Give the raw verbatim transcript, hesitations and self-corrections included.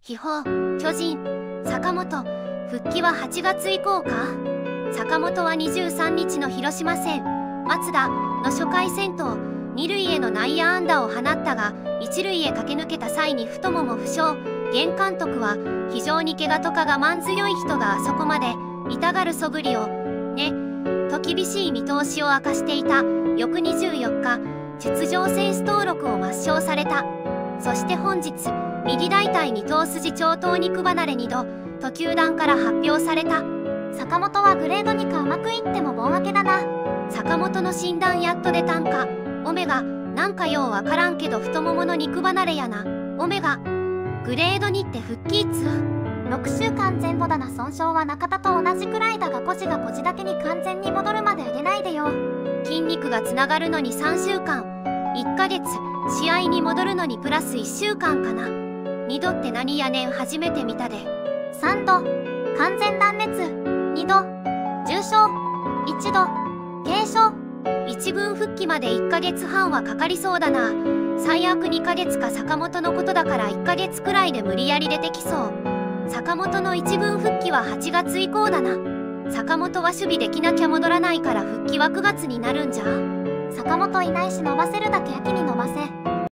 秘宝、巨人、坂本、復帰ははちがつ以降か。坂本はにじゅうさんにちの広島戦、松田の初回先頭、二塁への内野安打を放ったが、一塁へ駆け抜けた際に太もも負傷。現監督は、非常に怪我とか我慢強い人があそこまで痛がる素振りを、ね、と厳しい見通しを明かしていた。翌にじゅうよっか、出場選手登録を抹消された。そして本日、右大腿二頭筋長頭肉離れにど、と球団から発表された。 坂本はグレードにかうまくいっても盆明けだな。 坂本の診断やっと出たんか。オメガ、なんかようわからんけど太ももの肉離れやな。オメガ、グレードにって復帰いつ？ ろくしゅうかんぜん後だな。損傷は中田と同じくらいだが腰が腰だけに完全に戻るまで上げないでよ。 筋肉がつながるのにさんしゅうかん、いっかげつ、試合に戻るのにプラスいっしゅうかんかな。にどって何やねん、初めて見たで。 さんど、完全断裂。にど、重傷。いちど、軽傷。 一軍復帰までいっかげつはんはかかりそうだな。最悪にかげつか。坂本のことだからいっかげつくらいで無理やり出てきそう。坂本の一軍復帰ははちがつ以降だな。坂本は守備できなきゃ戻らないから復帰はくがつになるんじゃ。 坂本いないし伸ばせるだけ秋に伸ばせ。